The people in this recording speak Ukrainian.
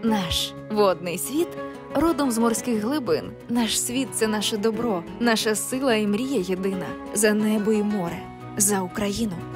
Наш водний світ родом з морських глибин. Наш світ – це наше добро, наша сила і мрія єдина. За небо і море, за Україну.